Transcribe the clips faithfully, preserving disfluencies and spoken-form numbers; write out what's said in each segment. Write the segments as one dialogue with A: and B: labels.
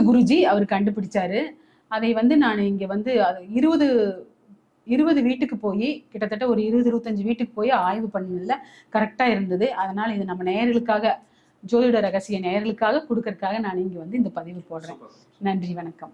A: குருஜி அவர் கண்டுபிடிச்சாரு. அதை வந்து நான் இங்க வந்து இருபது இருபது வீட்டுக்கு போய் கிட்டத்தட்ட ஒரு இருபது இருபத்தஞ்சு வீட்டுக்கு போய் ஆய்வு பண்ணதுல கரெக்டா இருந்தது. அதனால இது நம்ம நேயர்களுக்காக, ஜோதிட ரகசிய நேயர்களுக்காக கொடுக்கறதுக்காக நான் இங்க வந்து இந்த பதிவு போடுறேன். நன்றி, வணக்கம்.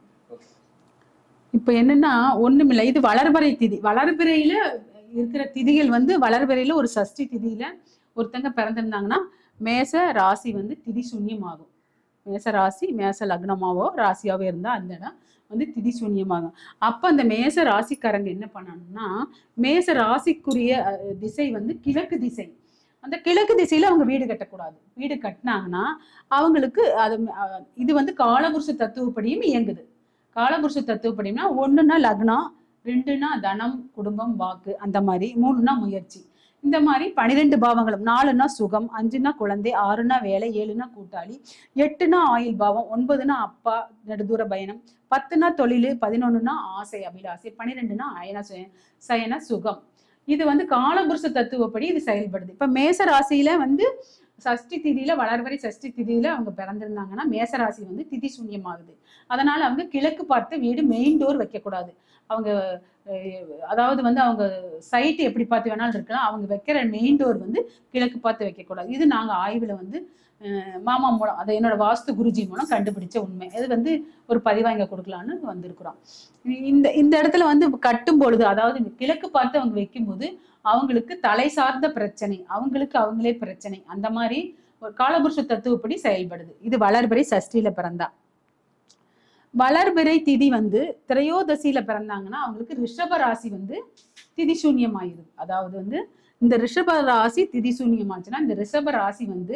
A: இப்ப என்னன்னா ஒண்ணுமில்லை, இது வளர்பிறை திதி. வளர்பிறையில இருக்கிற திதிகள் வந்து வளர்பிறையில ஒரு சஷ்டி திதியில ஒருத்தங்க பிறந்திருந்தாங்கன்னா மேச ராசி வந்து திதி சூன்யம் ஆகும். மேச ராசி மேச லக்னமாவோ ராசியாவோ இருந்தா அந்த இடம் வந்து திதி சூன்யமாகும். அப்ப அந்த மேச ராசிக்காரங்க என்ன பண்ணணும்னா, மேச ராசிக்குரிய திசை வந்து கிழக்கு திசை. அந்த கிழக்கு திசையில அவங்க வீடு கட்டக்கூடாது. வீடு கட்டினாங்கன்னா அவங்களுக்கு அது இது வந்து காலபுருஷ தத்துவப்படியும் இயங்குது. காலபுருஷ தத்துவப்படினா ஒண்ணுன்னா லக்னம், ரெண்டுன்னா தனம் குடும்பம் வாக்கு, அந்த மாதிரி மூணுன்னா முயற்சி. இந்த மாதிரி பனிரெண்டு பாவங்களும், நாலுன்னா சுகம், அஞ்சுன்னா குழந்தை, ஆறுனா வேலை, ஏழுனா கூட்டாளி, எட்டுனா ஆயுள் பாவம், ஒன்பதுனா அப்பா நெடுதூர பயணம், பத்துனா தொழில், பதினொன்னுனா ஆசை அபிலாசை, பனிரெண்டுனா அயன சயன சுகம். இது வந்து காலபுருஷ தத்துவப்படி இது செயல்படுது. இப்ப மேச ராசியில வந்து சஷ்டி திதியில வளர்வரை சஷ்டி திதியில அவங்க பிறந்திருந்தாங்கன்னா மேசராசி வந்து திதி சூன்யமாகுது. அதனால அவங்க கிழக்கு பார்த்து வீடு மெயின் டோர் வைக்கக்கூடாது. அவங்க அதாவது வந்து அவங்க சைட்டு எப்படி பார்த்து வேணாலும் இருக்கலாம், அவங்க வைக்கிற மெயின் டோர் வந்து கிழக்கு பார்த்து வைக்கக்கூடாது. இது நாங்க ஆய்வுல வந்து மாமா மூலம், அதை என்னோட வாஸ்து குருஜி மூலம் கண்டுபிடிச்ச உண்மை. இது வந்து ஒரு பதிவா இங்க கொடுக்கலான்னு வந்திருக்கிறோம். இந்த இந்த இடத்துல வந்து கட்டும் பொழுது, அதாவது கிழக்கு பார்த்து அவங்க வைக்கும் போது அவங்களுக்கு தலை சார்ந்த பிரச்சனை, அவங்களுக்கு அவங்களே பிரச்சனை, அந்த மாதிரி ஒரு காலபுருஷ தத்துவப்படி செயல்படுது. இது வளர்பிறை சஷ்டியில பிறந்தா. வளர்பிறை திதி வந்து திரையோதசியில பிறந்தாங்கன்னா அவங்களுக்கு ரிஷப ராசி வந்து திதி சூன்யம் ஆயிடுது. அதாவது வந்து இந்த ரிஷப ராசி திதி சூன்யம் ஆச்சுன்னா இந்த ரிஷப ராசி வந்து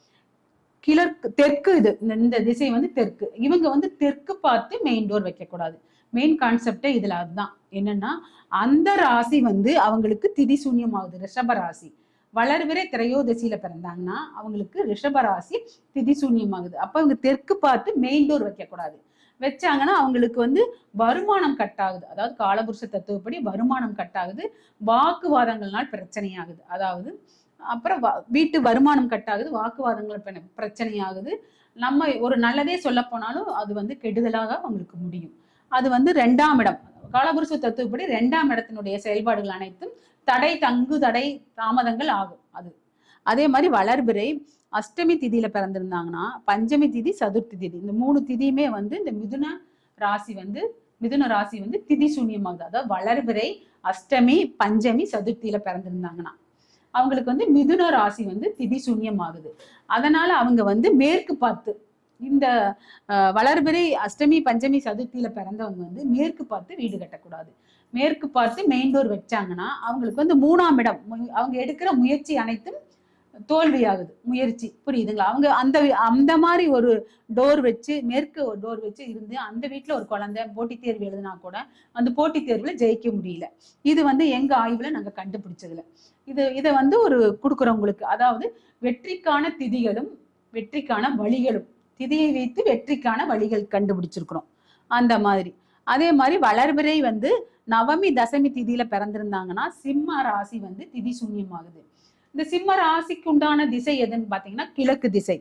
A: கிழக்கு தெற்கு, இது இந்த திசை வந்து தெற்கு. இவங்க வந்து தெற்கு பார்த்து மெயின் டோர் வைக்கக்கூடாது. மெயின் கான்செப்டே இதுல அதுதான். என்னன்னா அந்த ராசி வந்து அவங்களுக்கு திதி சூன்யம் ஆகுது. ரிஷப ராசி வளர்பிறை திரையோதசியில பிறந்தாங்கன்னா அவங்களுக்கு ரிஷப ராசி திதி சூன்யம் ஆகுது. அப்ப அவங்க தெற்கு பார்த்து மெயின் டோர் வைக்கக்கூடாது. வச்சாங்கன்னா அவங்களுக்கு வந்து வருமானம் கட் ஆகுது. அதாவது காலபுருஷ தத்துவப்படி வருமானம் கட் ஆகுது. வாக்குவாதங்கள்னால் பிரச்சனையாகுது. அதாவது அப்புறம் வீட்டு வருமானம் கட் ஆகுது, வாக்குவாதங்கள் பிரச்சனையாகுது. நம்ம ஒரு நல்லதே சொல்ல போனாலும் அது வந்து கெடுதலாக அவங்களுக்கு முடியும். அது வந்து ரெண்டாம் இடம், காலபுருஷ தத்துவப்படி ரெண்டாம் இடத்தினுடைய செயல்பாடுகள் அனைத்தும் தடை, தங்கு தடை, தாமதங்கள் ஆகும். அது அதே மாதிரி வளர்பிறை அஷ்டமி திதியில பிறந்திருந்தாங்கன்னா பஞ்சமி திதி, சதுர்த்தி திதி, இந்த மூணு திதியுமே வந்து இந்த மிதுன ராசி வந்து மிதுன ராசி வந்து திதி சூன்யமாகுது. அதாவது வளர்பிறை அஷ்டமி பஞ்சமி சதுர்த்தியில பிறந்திருந்தாங்கன்னா அவங்களுக்கு வந்து மிதுன ராசி வந்து திதி சூன்யம் ஆகுது. அதனால அவங்க வந்து மேற்கு பார்த்து, இந்த வளர்பிறை அஷ்டமி பஞ்சமி சதுர்த்தியில பிறந்தவங்க வந்து மேற்கு பார்த்து வீடு கட்டக்கூடாது. மேற்கு பார்த்து மெயின் டோர் வச்சாங்கன்னா அவங்களுக்கு வந்து மூணாம் இடம், அவங்க எடுக்கிற முயற்சி அனைத்தும் தோல்வியாகுது. முயற்சி புரியுதுங்களா? அவங்க அந்த அந்த மாதிரி ஒரு டோர் வச்சு, மேற்கு ஒரு டோர் வச்சு இருந்து அந்த வீட்டுல ஒரு குழந்தை போட்டித் தேர்வு எழுதினா கூட அந்த போட்டித் தேர்வுல ஜெயிக்க முடியல. இது வந்து எங்க ஆய்வுல நாங்க கண்டுபிடிச்சதுல இது இதை வந்து ஒரு கொடுக்குறோம் உங்களுக்கு. அதாவது வெற்றிக்கான திதிகளும் வெற்றிக்கான வழிகளும், திதியை வைத்து வெற்றிக்கான வழிகள் கண்டுபிடிச்சிருக்கிறோம் அந்த மாதிரி. அதே மாதிரி வளர்பிறை வந்து நவமி தசமி திதியில பிறந்திருந்தாங்கன்னா சிம்ம ராசி வந்து திதி சூன்யம் ஆகுது. இந்த சிம்ம ராசிக்கு உண்டான திசை எதுன்னு பாத்தீங்கன்னா கிழக்கு திசை.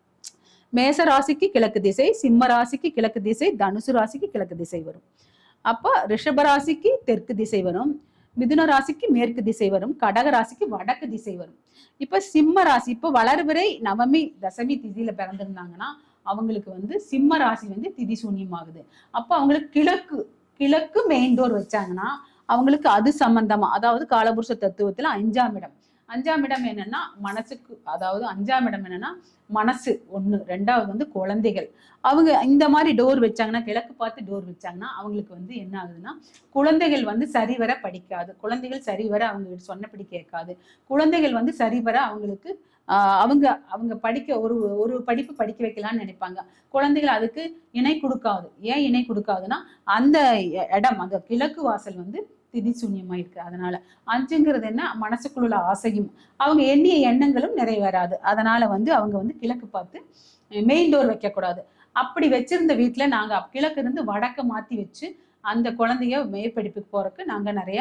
A: மேச ராசிக்கு கிழக்கு திசை, சிம்ம ராசிக்கு கிழக்கு திசை, தனுசு ராசிக்கு கிழக்கு திசை வரும். அப்ப ரிஷப ராசிக்கு தெற்கு திசை வரும், மிதுன ராசிக்கு மேற்கு திசை வரும், கடக ராசிக்கு வடக்கு திசை வரும். இப்ப சிம்ம ராசி, இப்ப வளர்பிறை நவமி தசமி திதியில பிறந்திருந்தாங்கன்னா அவங்களுக்கு வந்து சிம்ம ராசி வந்து திதி சூன்யம் ஆகுது. அப்ப அவங்களுக்கு கிழக்கு கிழக்கு மெயின் டோர் வச்சாங்கன்னா அவங்களுக்கு அது சம்பந்தமா, அதாவது காலபுருஷ தத்துவத்துல அஞ்சாம் இடம். அஞ்சாம் இடம் என்னன்னா மனசுக்கு, அதாவது அஞ்சாம் இடம் என்னன்னா மனசு ஒண்ணு, ரெண்டாவது வந்து குழந்தைகள். அவங்க இந்த மாதிரி டோர் வச்சாங்கன்னா, கிழக்கு பார்த்து டோர் வச்சாங்கன்னா அவங்களுக்கு வந்து என்ன ஆகுதுன்னா குழந்தைகள் வந்து சரிவர படிக்காது, குழந்தைகள் சரிவர அவங்க சொன்னபடி கேட்காது, குழந்தைகள் வந்து சரிவர அவங்களுக்கு ஆஹ் அவங்க அவங்க படிக்க ஒரு ஒரு படிப்பு படிக்க வைக்கலாம்னு நினைப்பாங்க. குழந்தைகள் அதுக்கு இணை கொடுக்காது. ஏன் இணை கொடுக்காதுன்னா அந்த இடம், அந்த கிழக்கு வாசல் வந்து திதி சூன்யமா இருக்கு. அதனால அஞ்சுங்கிறது என்ன, மனசுக்குள்ள ஆசையும் அவங்க எண்ணிய எண்ணங்களும் நிறைவேறாது. அதனால வந்து அவங்க வந்து கிழக்கு பார்த்து மெயின் டோர் வைக்கக்கூடாது. அப்படி வச்சிருந்த வீட்டுல நாங்க கிழக்கு இருந்து வடக்க மாத்தி வச்சு அந்த குழந்தைய மேற்படிப்புக்கு போறதுக்கு நாங்க நிறைய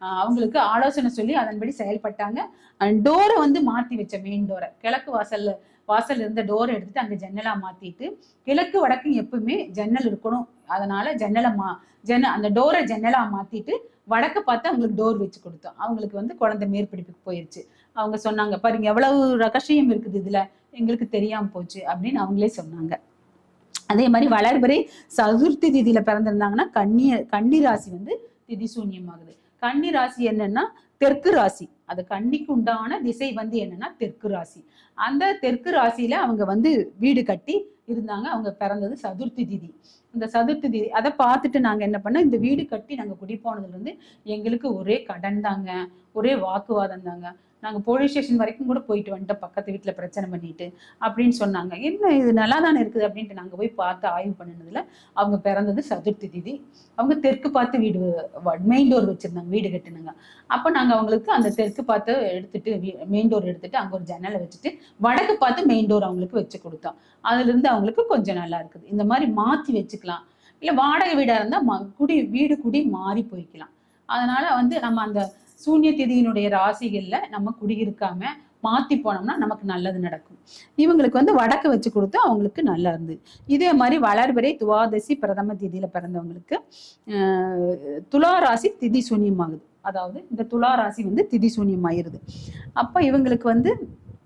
A: அவங்களுக்கு ஆலோசனை சொல்லி அதன்படி செயல்பட்டாங்க. டோரை வந்து மாத்தி வச்ச மெயின் டோரை, கிழக்கு வாசல்ல வாசல் இருந்த டோரை எடுத்துட்டு அங்க ஜன்னலா மாத்திட்டு, கிழக்கு வடக்கு எப்பவுமே ஜன்னல் இருக்கணும், அதனால ஜன்னலை மா ஜன்ன அந்த டோரை ஜன்னலா மாத்திட்டு வடக்கு பார்த்து அவங்களுக்கு டோர் வச்சு கொடுத்தோம். அவங்களுக்கு வந்து குழந்தை மேற்படிப்புக்கு போயிருச்சு. அவங்க சொன்னாங்க, பாருங்க எவ்வளவு ரகசியம் இருக்குது இதுல, எங்களுக்கு தெரியாம போச்சு அப்படின்னு அவங்களே சொன்னாங்க. அதே மாதிரி வளர்பிறை சதுர்த்தி திதியில பிறந்திருந்தாங்கன்னா கன்னி கன்னி ராசி வந்து திதி சூன்யமாகுது. கன்னி ராசி என்னன்னா தெற்கு ராசி, அது கன்னிக்கு உண்டான திசை வந்து என்னன்னா தெற்கு ராசி. அந்த தெற்கு ராசியில அவங்க வந்து வீடு கட்டி இருந்தாங்க. அவங்க பிறந்தது சதுர்த்தி திதி. இந்த சதுர்த்தி திதி அதை பார்த்துட்டு நாங்க என்ன பண்ணோம், இந்த வீடு கட்டி நாங்க குடி போனதுல இருந்து எங்களுக்கு ஒரே கடன் தாங்க, ஒரே வாக்குவாதம் தாங்க. நாங்க போலீஸ் ஸ்டேஷன் வரைக்கும் கூட போயிட்டு வந்துட்டோம், பக்கத்து வீட்டுல பிரச்சனை பண்ணிட்டு அப்படின்னு சொன்னாங்க. என்ன இது நல்லா தானே இருக்குது அப்படின்ட்டு நாங்க போய் பார்த்து ஆய்வு பண்ணினதுல அவங்க பிறந்தது சதுர்த்தி திதி. அவங்க தெற்கு பார்த்து வீடு மெயின் டோர் வச்சிருந்தாங்க, வீடு கட்டினாங்க. அப்ப நாங்க அவங்களுக்கு அந்த தெற்கு பார்த்து எடுத்துட்டு மெயின் டோர் எடுத்துட்டு அங்க ஒரு ஜன்னலை வச்சுட்டு வடக்கு பார்த்து மெயின் டோர் அவங்களுக்கு வச்சு கொடுத்தோம். அதுல இருந்து அவங்களுக்கு கொஞ்சம் நல்லா இருக்குது. இந்த மாதிரி மாத்தி வச்சுக்கலாம். இல்ல வாடகை வீடா இருந்தா குடி வீடு குடி மாறி போய்க்கலாம். அதனால வந்து நம்ம அந்த சூன்ய திதியினுடைய ராசிகள்ல நம்ம குடியிருக்காம மாத்தி போனோம்னா நமக்கு நல்லது நடக்கும். இவங்களுக்கு வந்து வடக்கு வச்சு கொடுத்தா அவங்களுக்கு நல்லா இருந்தது. இதே மாதிரி வளர்பிறை துவாதசி பிரதம திதியில பிறந்தவங்களுக்கு அஹ் துலா ராசி திதி சூன்யமாகுது. அதாவது இந்த துலா ராசி வந்து திதி சூன்யமாயிருது. அப்ப இவங்களுக்கு வந்து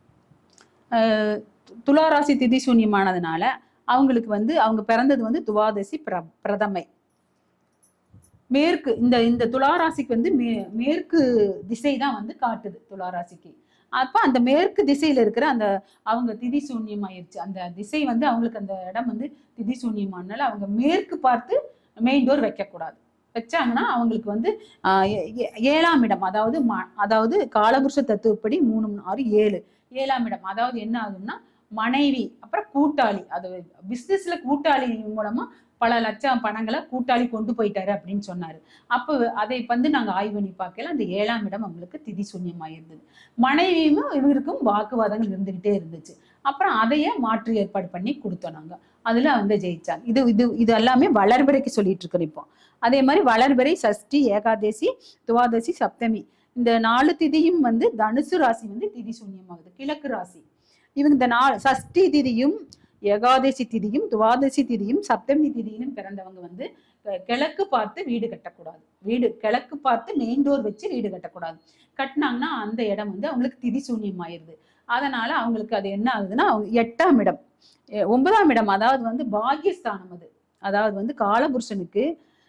A: அஹ் துலா ராசி திதி சூன்யமானதுனால அவங்களுக்கு வந்து அவங்க பிறந்தது வந்து துவாதசி பிர பிரதமை மேற்கு. இந்த இந்த துளாராசிக்கு வந்து மே மேற்கு திசை தான் வந்து காட்டுது துளாராசிக்கு. அப்ப அந்த மேற்கு திசையில இருக்கிற அந்த அவங்க திதி சூன்யமாயிருச்சு. அந்த திசை வந்து அவங்களுக்கு அந்த இடம் வந்து திதி சூன்யமானால அவங்க மேற்கு பார்த்து மெயின் டோர் வைக்கக்கூடாது. வச்சாங்கன்னா அவங்களுக்கு வந்து ஆஹ் ஏழாம் இடம், அதாவது அதாவது காலபுருஷ தத்துவப்படி மூணு ஆறு ஏழு ஏழாம் இடம். அதாவது என்ன ஆகுதுன்னா மனைவி, அப்புறம் கூட்டாளி, அது பிசினஸ்ல கூட்டாளி மூலமா பல லட்சம் பணங்களை கூட்டாளி கொண்டு போயிட்டாரு அப்படின்னு சொன்னாரு. அப்போ அதை வந்து நாங்க ஆய்வு பண்ணி பார்க்கல, அந்த ஏழாம் இடம் அவங்களுக்கு திதி சூன்யமாயிருந்தது. மனைவியும் இவருக்கும் வாக்குவாதங்கள் இருந்துகிட்டே இருந்துச்சு. அப்புறம் அதையே மாற்று ஏற்பாடு பண்ணி கொடுத்தோம் நாங்க. அதுல வந்து ஜெயிச்சாங்க. இது இது இது எல்லாமே வளர்பிறைக்கு சொல்லிட்டு இருக்கிறோம் இப்போ. அதே மாதிரி வளர்பிறை சஷ்டி ஏகாதசி துவாதசி சப்தமி இந்த நாலு திதியும் வந்து தனுசு ராசி வந்து திதி சூன்யமாகுது, கிழக்கு ராசி. இவங்க இந்த நாலு சஷ்டி திதியும் ஏகாதசி திதியும் துவாதசி திதியும் சப்தமி திதியும் பிறந்தவங்க வந்து கிழக்கு பார்த்து வீடு கட்டக்கூடாது. வீடு கிழக்கு பார்த்து மெயின் டோர் வச்சு வீடு கட்டக்கூடாது. கட்டினாங்கன்னா அந்த இடம் வந்து அவங்களுக்கு திதி சூன்யம் ஆயிருது. அதனால அவங்களுக்கு அது என்ன ஆகுதுன்னா அவங்க எட்டாம் இடம் ஒன்பதாம் இடம், அதாவது வந்து பாகியஸ்தானம். அது அதாவது வந்து காலபுருஷனுக்கு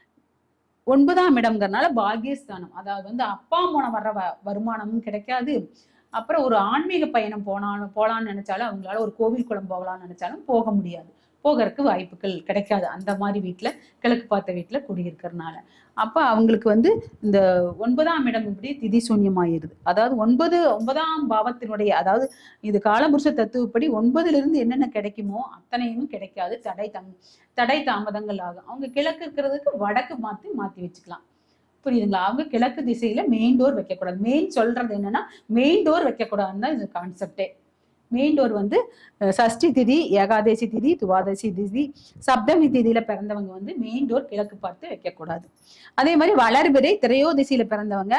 A: ஒன்பதாம் இடம்ங்கிறதுனால பாகியஸ்தானம். அதாவது வந்து அப்பா மூலம் வர்ற வ வருமானமும் கிடைக்காது. அப்புறம் ஒரு ஆன்மீக பயணம் போனாலும் போலான்னு நினைச்சாலும் அவங்களால ஒரு கோவில் குளம் போகலான்னு நினைச்சாலும் போக முடியாது, போகிறதுக்கு வாய்ப்புகள் கிடைக்காது. அந்த மாதிரி வீட்டுல கிழக்கு பார்த்த வீட்டுல குடியிருக்கிறதுனால அப்ப அவங்களுக்கு வந்து இந்த ஒன்பதாம் இடம் இப்படி திதி சூன்யமாயிருது. அதாவது ஒன்பது ஒன்பதாம் பாவத்தினுடைய, அதாவது இது காலபுருஷ தத்துவப்படி ஒன்பதுல இருந்து என்னென்ன கிடைக்குமோ அத்தனையும் கிடைக்காது, தடை தங் தடை தாமதங்கள் ஆகும். அவங்க கிழக்கு இருக்கிறதுக்கு வடக்கு மாத்தி மாத்தி வச்சுக்கலாம். புரியுதுங்களா? அவங்க கிழக்கு திசையில மெயின் டோர் வைக்கக்கூடாது. மெயின் சொல்றது என்னன்னா மெயின் டோர் வைக்கக்கூடாதுன்னு தான் இது கான்செப்டே. மெயின் டோர் வந்து சஷ்டி திதி ஏகாதசி திதி துவாதசி திதி சப்தமி திதியில பிறந்தவங்க வந்து மெயின் டோர் கிழக்கு பார்த்து வைக்கக்கூடாது. அதே மாதிரி வளர்பிறை திரையோதிசியில பிறந்தவங்க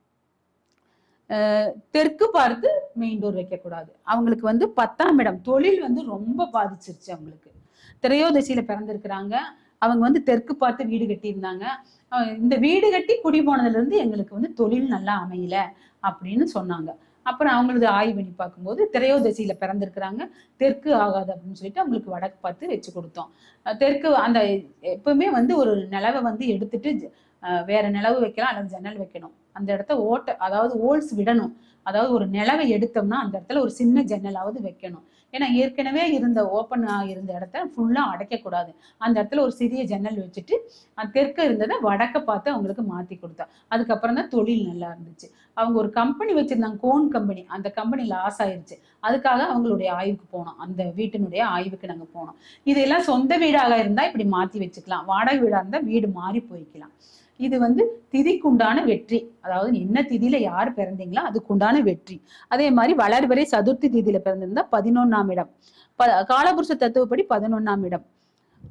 A: அஹ் தெற்கு பார்த்து மெயின் டோர் வைக்கக்கூடாது. அவங்களுக்கு வந்து பத்தாம் இடம் தொழில் வந்து ரொம்ப பாதிச்சிருச்சு. அவங்களுக்கு திரையோதசியில பிறந்திருக்கிறாங்க. அவங்க வந்து தெற்கு பார்த்து வீடு கட்டி இருந்தாங்க. இந்த வீடு கட்டி குடி போனதுல இருந்து எங்களுக்கு வந்து தொழில் நல்லா அமையல அப்படின்னு சொன்னாங்க. அப்புறம் அவங்களது ஆய்வு பண்ணி பார்க்கும்போது திரையோதசியில பிறந்திருக்கிறாங்க, தெற்கு ஆகாது அப்படின்னு சொல்லிட்டு அவங்களுக்கு வடக்கு பார்த்து வச்சு கொடுத்தோம். தெற்கு அந்த எப்பவுமே வந்து ஒரு நிலவை வந்து எடுத்துட்டு வேற நிலவு வைக்கலாம் அல்லது ஜன்னல் வைக்கணும். அந்த இடத்த ஓட்ட அதாவது ஓல்ஸ் விடணும். அதாவது ஒரு நிலவை எடுத்தோம்னா அந்த இடத்துல ஒரு சின்ன ஜன்னலாவது வைக்கணும். ஏன்னா ஏற்கனவே இருந்த ஓப்பன் இருந்த இடத்த ஃபுல்லா அடைக்கக்கூடாது. அந்த இடத்துல ஒரு சிறிய ஜன்னல் வச்சுட்டு தெற்க இருந்ததை வடக்க பார்த்து அவங்களுக்கு மாத்தி கொடுத்தா. அதுக்கப்புறம் தான் தொழில் நல்லா இருந்துச்சு. அவங்க ஒரு கம்பெனி வச்சிருந்தாங்க, கோன் கம்பெனி. அந்த கம்பெனி லாஸ் ஆயிருச்சு. அதுக்காக அவங்களுடைய ஆய்வுக்கு போனோம், அந்த வீட்டினுடைய ஆய்வுக்கு நாங்க போனோம். இதெல்லாம் சொந்த வீடாக இருந்தா இப்படி மாத்தி வச்சுக்கலாம், வாடகை வீடா இருந்தா வீடு மாறி போய்க்கலாம். இது வந்து திதிக்குண்டான வெற்றி. அதாவது என்ன திதியில யார் பிறந்தீங்களோ அதுக்குண்டான வெற்றி. அதே மாதிரி வளர்பிறை சதுர்த்தி திதியில பிறந்திருந்தா பதினொன்னாம் இடம், காலபுருஷ தத்துவப்படி பதினொன்னாம் இடம்.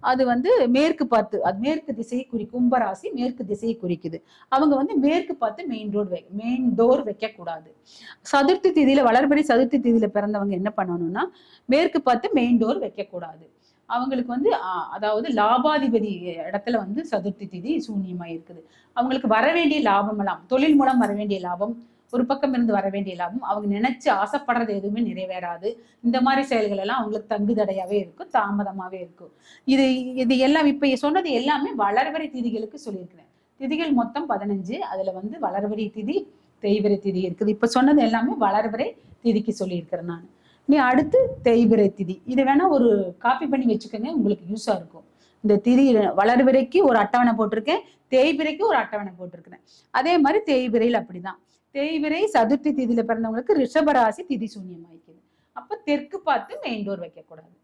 A: அது வந்து மேற்கு பார்த்து, அது மேற்கு திசையை குறி கும்பராசி மேற்கு திசையை குறிக்குது. அவங்க வந்து மேற்கு பார்த்து மெயின் ரோடு மெயின் டோர் வைக்க கூடாது. சதுர்த்தி திதியில வளர்பிறை சதுர்த்தி திதியில பிறந்தவங்க என்ன பண்ணணும்னா மேற்கு பார்த்து மெயின் டோர் வைக்க கூடாது. அவங்களுக்கு வந்து அதாவது லாபாதிபதி இடத்துல வந்து சதுர்த்தி திதி சூன்யமா இருக்குது. அவங்களுக்கு வர வேண்டிய லாபம் எல்லாம் தொழில் மூலம் வர வேண்டிய லாபம், ஒரு பக்கம் இருந்து வர வேண்டிய லாபம், அவங்க நினைச்சு ஆசைப்படுறது எதுவுமே நிறைவேறாது. இந்த மாதிரி செயல்கள் எல்லாம் அவங்களுக்கு தங்கு தடையாவே இருக்கும், தாமதமாவே இருக்கும். இது இது எல்லாம் இப்ப சொன்னது எல்லாமே வளர்வரை திதிகளுக்கு சொல்லியிருக்கிறேன். திதிகள் மொத்தம் பதினஞ்சு. அதுல வந்து வளர்வரை திதி தேய்பிறை திதி இருக்குது. இப்ப சொன்னது எல்லாமே வளர்வரை திதிக்கு சொல்லியிருக்கிறேன் நான். நீ அடுத்து தேய்பிறை திதி, இது வேணா ஒரு காப்பி பண்ணி வச்சுக்கோங்க, உங்களுக்கு யூஸா இருக்கும். இந்த திதி வளர்பிறைக்கு ஒரு அட்டவணை போட்டிருக்கேன், தேய்பிறைக்கு ஒரு அட்டவணை போட்டிருக்கிறேன். அதே மாதிரி தேய்பிறையில் அப்படிதான். தேய்பிறை சதுர்த்தி திதியில பிறந்தவங்களுக்கு ரிஷபராசி திதி சூன்யமாயிக்குது. அப்ப தெற்கு பார்த்து மெயின் டோர் வைக்கக்கூடாது.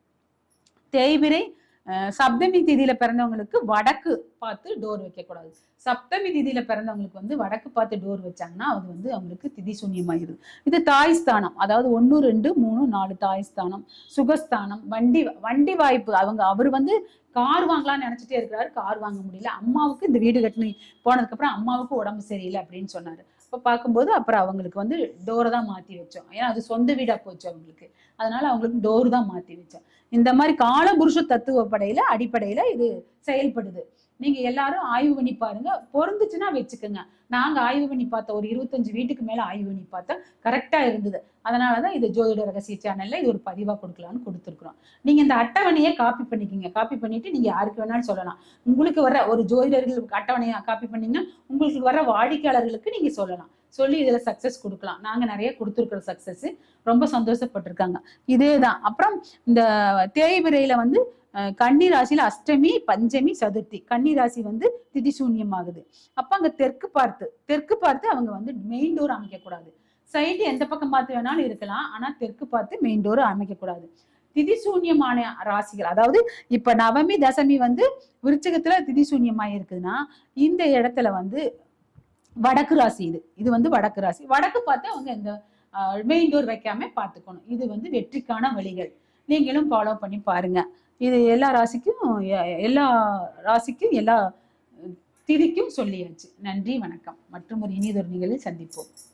A: தேய்பிறை சப்தமி திதியில பிறந்தவங்களுக்கு வடக்கு பார்த்து டோர் வைக்கக்கூடாது. சப்தமி திதியில பிறந்தவங்களுக்கு வந்து வடக்கு பார்த்து டோர் வச்சாங்கன்னா அது வந்து அவங்களுக்கு திதி சூன்யமாயிருது. இது தாய் ஸ்தானம், அதாவது ஒன்னு ரெண்டு மூணு நாலு தாய் ஸ்தானம், சுகஸ்தானம், வண்டி வண்டி வாய்ப்பு. அவங்க அவர் வந்து கார் வாங்கலாம்னு நினைச்சிட்டே இருக்கிறாரு, கார் வாங்க முடியல. அம்மாவுக்கு இந்த வீடு கட்டினு போனதுக்கு அப்புறம் அம்மாவுக்கு உடம்பு சரியில்லை அப்படின்னு சொன்னாரு. இப்போ பார்க்கும்போது அப்புறம் அவங்களுக்கு வந்து டோரை தான் மாற்றி வச்சோம். ஏன்னா அது சொந்த வீடாக போச்சு அவங்களுக்கு, அதனால அவங்களுக்கு டோர் தான் மாற்றி வச்சோம். இந்த மாதிரி காலபுருஷ தத்துவப்படையில அடிப்படையில இது செயல்படுது. நீங்க எல்லாரும் ஆய்வு பண்ணி பாருங்க, பொருந்துச்சுன்னா வச்சுக்கோங்க. நாங்க ஆய்வு பண்ணி பார்த்தோம், ஒரு இருபத்தஞ்சு வீட்டுக்கு மேல ஆய்வு பண்ணி பார்த்தோம், கரெக்டா இருந்தது. அதனாலதான் இது ஜோதிட ரகசிய சேனல்ல இது ஒரு பதிவா கொடுக்கலாம்னு கொடுத்துருக்குறோம். நீங்க இந்த அட்டவணையை காப்பி பண்ணிக்கிங்க. காப்பி பண்ணிட்டு நீங்க யாருக்கு வேணாலும் சொல்லலாம். உங்களுக்கு வர ஒரு ஜோதிடர்களுக்கு அட்டவணையா காப்பி பண்ணீங்கன்னா உங்களுக்கு வர வாடிக்கையாளர்களுக்கு நீங்க சொல்லலாம், சொல்லி இதுல சக்சஸ் கொடுக்கலாம். நாங்க நிறைய கொடுத்துருக்குற சக்சஸ், ரொம்ப சந்தோஷப்பட்டிருக்காங்க. இதேதான். அப்புறம் இந்த தேய்பிறையில வந்து கன்னி ராசியில அஷ்டமி பஞ்சமி சதுர்த்தி, கன்னி ராசி வந்து திதி சூன்யம் ஆகுது. அப்ப அங்க தெற்கு பார்த்து தெற்கு பார்த்து அவங்க வந்து மெயின் டோர் அமைக்க கூடாது. சைடு எந்த பக்கம் பார்த்து வேணாலும் இருக்கலாம், ஆனா தெற்கு பார்த்து மெயின் டோர் அமைக்க கூடாது. திதி சூன்யமான ராசிகள், அதாவது இப்ப நவமி தசமி வந்து விருச்சிகத்துல திதி சூன்யமா இருக்குதுன்னா இந்த இடத்துல வந்து வடக்கு ராசி, இது இது வந்து வடக்கு ராசி. வடக்கு பார்த்து அவங்க இந்த மெயின் டோர் வைக்காம பார்த்துக்கணும். இது வந்து வெற்றிக்கான வழிகள். நீங்களும் ஃபாலோ பண்ணி பாருங்க. இது எல்லா ராசிக்கும் எல்லா ராசிக்கும் எல்லா திதிக்கும் சொல்லியாச்சு. நன்றி, வணக்கம். மற்றும் ஒரு இனியதொரு நிகழ்வில் சந்திப்போம்.